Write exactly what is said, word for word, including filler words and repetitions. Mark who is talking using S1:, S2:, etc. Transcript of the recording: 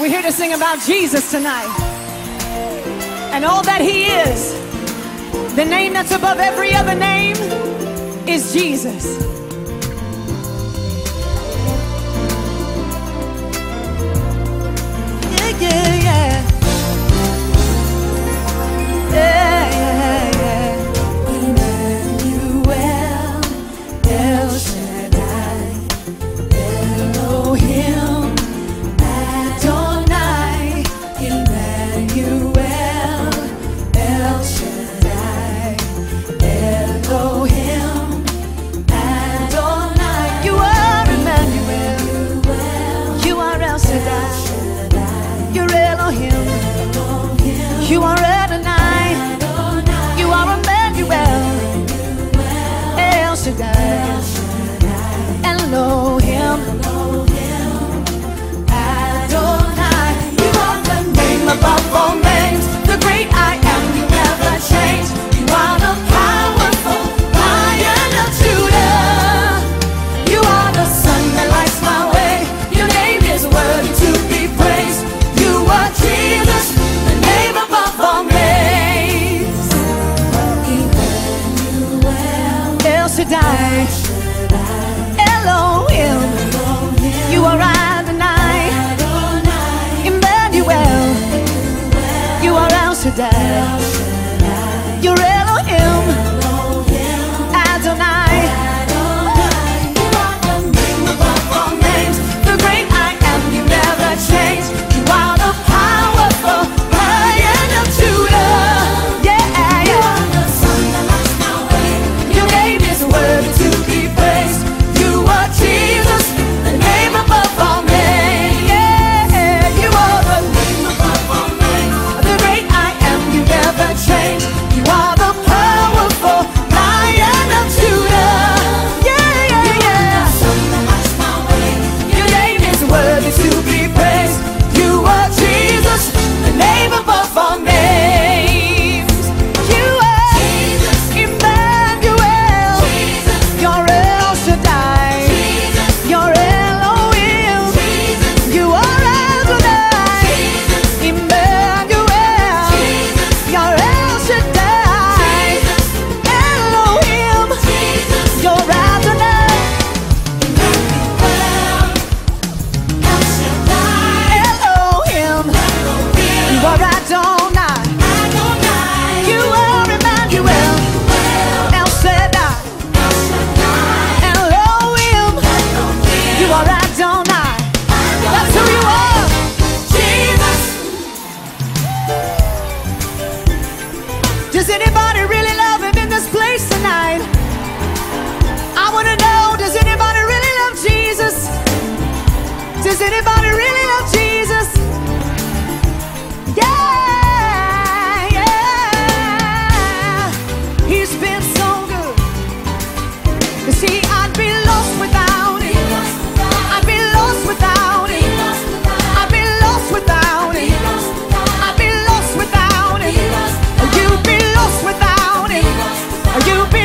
S1: We're here to sing about Jesus tonight and all that he is. The name that's above every other name is Jesus. Yeah, yeah, yeah. Yeah, yeah, yeah. Emmanuel, El Shaddai, Elohim, Adonai. Emmanuel, El Shaddai, Elohim, Adonai. You are Emmanuel, you are El Shaddai, you're Elohim, you are Adonai, you are Emmanuel, El Shaddai, Elohim, Adonai. You are the name above all names, the great I am, you never change. You are the powerful Lion of Judah. You are the sun that lights my way. Your name is worthy to be praised. You are Jesus, the name above all names. Emmanuel, El Shaddai, Elohim, you are Adonai. Emmanuel, you are El Shaddai, you're Elohim, Adonai. You are the name above all names, the great I am, you never change. You are the powerful Lion of Judah. Yeah, you are the sun that lights my way. Your name is worthy to be praised. You are Jesus, the name above all names. Yeah, you are the name above all names, the great I am, you never change. You are the powerful Lion of Judah. Yeah, yeah, yeah. The sun that lights my way. Your name is worthy to be praised. You are Jesus, the name above all names. You are Jesus, Emmanuel, Jesus, you're El Shaddai, Jesus, you're Elohim, Jesus, you are Adonai, Jesus, Emmanuel, Jesus, you're El Shaddai, Jesus, Elohim, Jesus, you're Adonai, Emmanuel, El Shaddai, Elohim, you are Adonai, you are Emmanuel, El Shaddai, Elohim, you are Adonai. That's who you are, Jesus. Does anybody really love him in this place tonight? I want to know, does anybody really love Jesus? Does anybody really love Jesus? Yeah, yeah. He's been so good. You see, I'd be lost without him. I'd be lost without him. I'd be lost without him. I'd be lost without him. You'd be lost without him. You'd be